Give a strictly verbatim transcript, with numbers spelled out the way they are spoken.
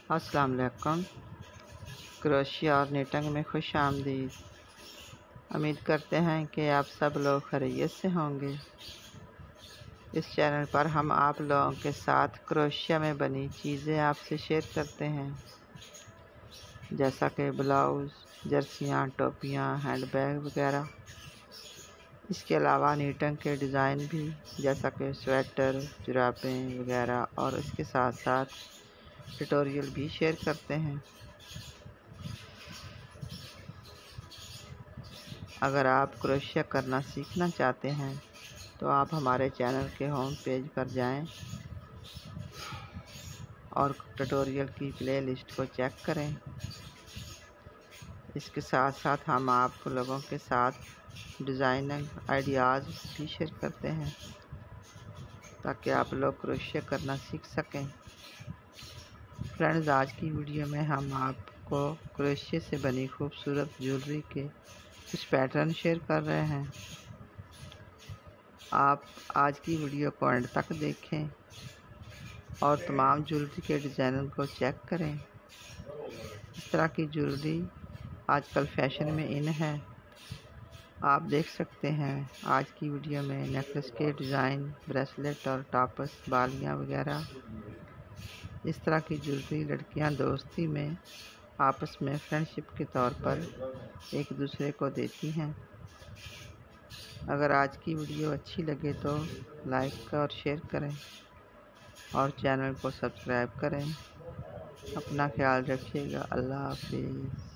अस्सलाम वालेकुम। क्रोशिया और निटिंग में खुश आमदीद। उम्मीद करते हैं कि आप सब लोग खैरियत से होंगे। इस चैनल पर हम आप लोगों के साथ क्रोशिया में बनी चीज़ें आपसे शेयर करते हैं, जैसा कि ब्लाउज़, जर्सियाँ, टोपियाँ, हैंडबैग वगैरह। इसके अलावा निटिंग के डिज़ाइन भी, जैसा कि स्वेटर, जुराबें वगैरह, और इसके साथ साथ ट्यूटोरियल भी शेयर करते हैं। अगर आप क्रोशिया करना सीखना चाहते हैं तो आप हमारे चैनल के होम पेज पर जाएं और ट्यूटोरियल की प्ले लिस्ट को चेक करें। इसके साथ साथ हम आप लोगों के साथ डिज़ाइनिंग आइडियाज़ भी शेयर करते हैं ताकि आप लोग क्रोशिया करना सीख सकें। फ्रेंड्स, आज की वीडियो में हम आपको क्रोशिया से बनी खूबसूरत ज्वेलरी के कुछ पैटर्न शेयर कर रहे हैं। आप आज की वीडियो को एंड तक देखें और तमाम ज्वेलरी के डिज़ाइनों को चेक करें। इस तरह की ज्वेलरी आजकल फैशन में इन है। आप देख सकते हैं आज की वीडियो में नेकलेस के डिज़ाइन, ब्रेसलेट और टॉप्स, बालियाँ वगैरह। इस तरह की ज्वेलरी लड़कियां दोस्ती में आपस में फ्रेंडशिप के तौर पर एक दूसरे को देती हैं। अगर आज की वीडियो अच्छी लगे तो लाइक और शेयर करें और चैनल को सब्सक्राइब करें। अपना ख्याल रखिएगा। अल्लाह हाफिज़।